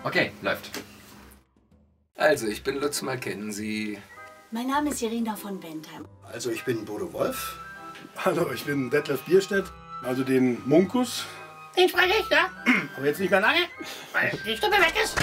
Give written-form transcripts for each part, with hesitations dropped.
Okay, läuft. Also, ich bin Lutz, mal kennen Sie. Mein Name ist Irina von Bentheim. Also, ich bin Bodo Wolf. Hallo, ich bin Detlef Bierstedt, also den Munkus. Den spreche ich, ja? Aber jetzt nicht mehr lange. Weil die Stimme weg ist.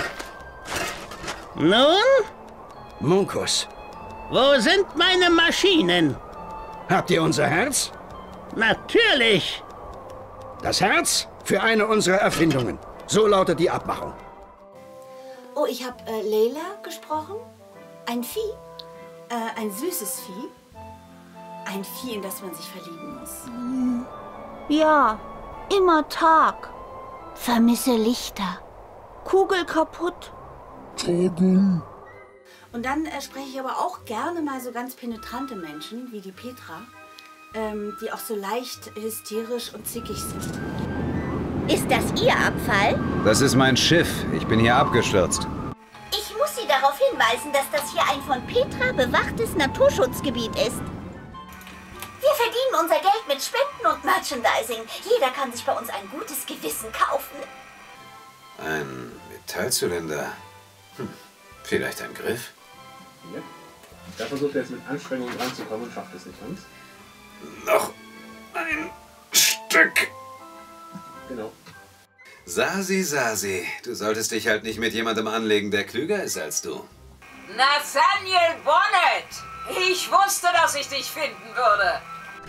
Nun, Munkus, wo sind meine Maschinen? habt ihr unser Herz? Natürlich. Das Herz für eine unserer Erfindungen. So lautet die Abmachung. Oh, ich habe Leila gesprochen. Ein Vieh. Ein süßes Vieh. Ein Vieh, in das man sich verlieben muss. Ja, immer Tag. Vermisse Lichter. Kugel kaputt. Und dann spreche ich aber auch gerne mal so ganz penetrante Menschen, wie die Petra, die auch so leicht hysterisch und zickig sind. Ist das Ihr Abfall? Das ist mein Schiff. Ich bin hier abgestürzt. Ich muss Sie darauf hinweisen, dass das hier ein von Petra bewachtes Naturschutzgebiet ist. Wir verdienen unser Geld mit Spenden und Merchandising. Jeder kann sich bei uns ein gutes Gewissen kaufen. Ein Metallzylinder. Vielleicht ein Griff? Ja. Da versucht er jetzt mit Anstrengung ranzukommen und schafft es nicht ganz. Noch ein Stück. Genau. Sasi, Sasi, du solltest dich halt nicht mit jemandem anlegen, der klüger ist als du. Nathaniel Bonnet! Ich wusste, dass ich dich finden würde.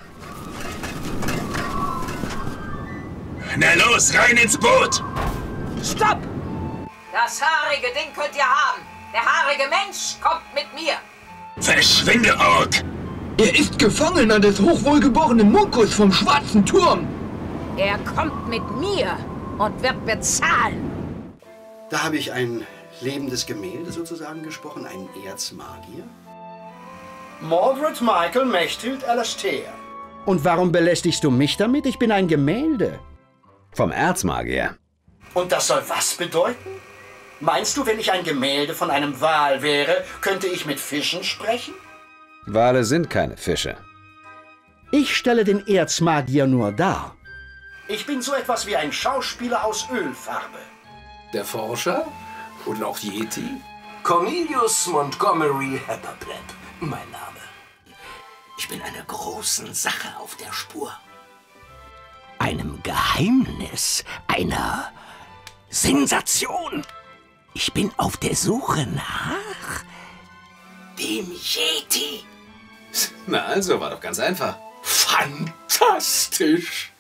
Na los, rein ins Boot! Stopp! Das haarige Ding könnt ihr haben. Der haarige Mensch kommt mit mir. Verschwinde, Ork! Er ist Gefangener des hochwohlgeborenen Munkus vom Schwarzen Turm. Er kommt mit mir und wird bezahlen. Da habe ich ein lebendes Gemälde sozusagen gesprochen, einen Erzmagier. Mordred Michael Mechthild Alastair. Und warum belästigst du mich damit? Ich bin ein Gemälde. Vom Erzmagier. Und das soll was bedeuten? Meinst du, wenn ich ein Gemälde von einem Wal wäre, könnte ich mit Fischen sprechen? Wale sind keine Fische. Ich stelle den Erzmagier nur dar. Ich bin so etwas wie ein Schauspieler aus Ölfarbe. Der Forscher? Oder auch Yeti? Cornelius Montgomery Hepperpleb, mein Name. Ich bin einer großen Sache auf der Spur. Einem Geheimnis, einer Sensation. Ich bin auf der Suche nach dem Yeti. Na also, war doch ganz einfach. Fantastisch!